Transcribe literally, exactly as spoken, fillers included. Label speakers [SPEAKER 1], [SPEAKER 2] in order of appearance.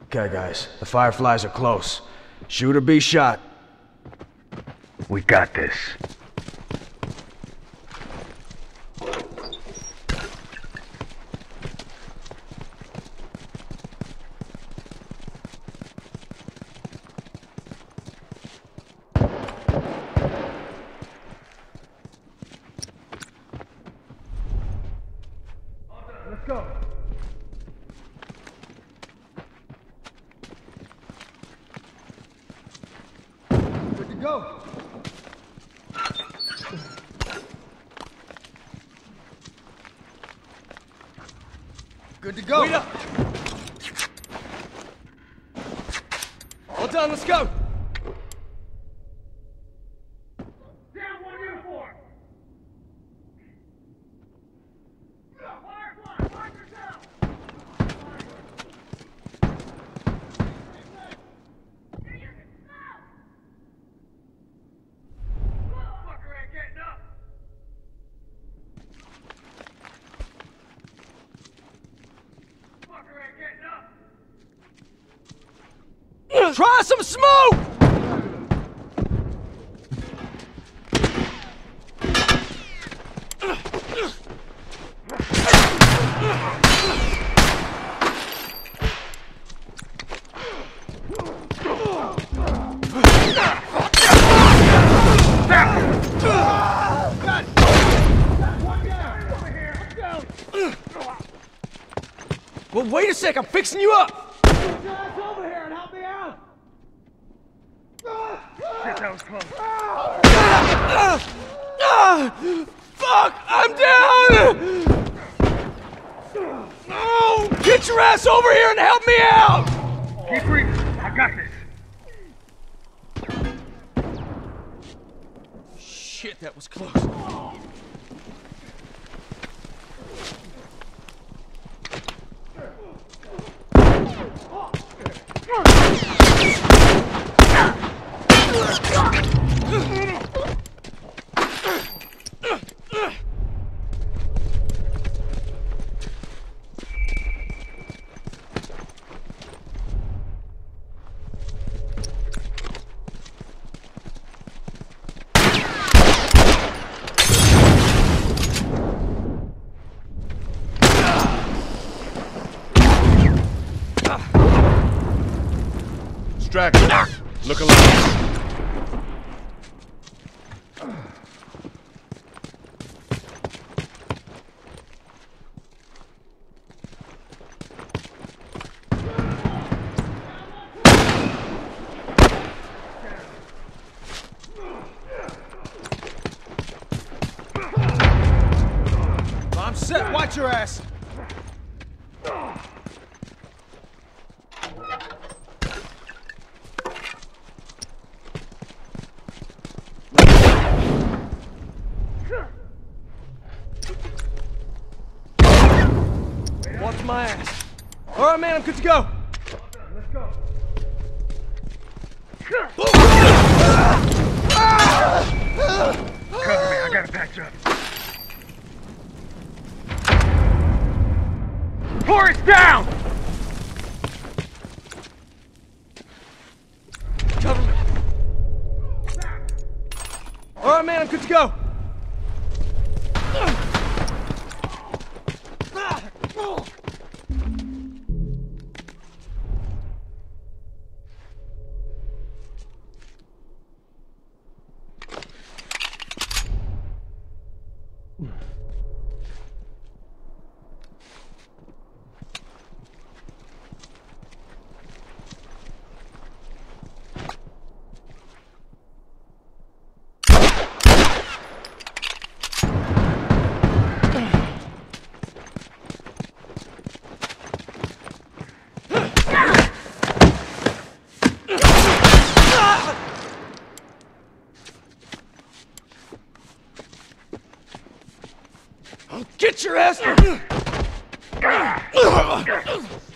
[SPEAKER 1] Okay, guys. The Fireflies are close. Shoot or be shot.
[SPEAKER 2] We got this.
[SPEAKER 1] Let's go. Good to go. Good to go. Wait up. All done, let's go. Down one uniform. Firefly, watch yourself. Fucker ain't getting up. Fucker ain't getting up. Try some smoke! Well, wait a sec, I'm fixing you up! Get your ass over here and help me out!
[SPEAKER 2] Shit, that was close.
[SPEAKER 1] Ah, fuck! I'm down! Oh, get your ass over here and help me out!
[SPEAKER 2] Keep breathing. I got this.
[SPEAKER 1] Shit, that was close.
[SPEAKER 3] Distracted. Look alive.
[SPEAKER 1] I'm set, watch your ass! Watch my ass. Alright, man, I'm good to go.
[SPEAKER 2] Let's go. Cover me, I gotta patch up. Forest down!
[SPEAKER 1] Cover me. Alright, man, I'm good to go. Get your ass!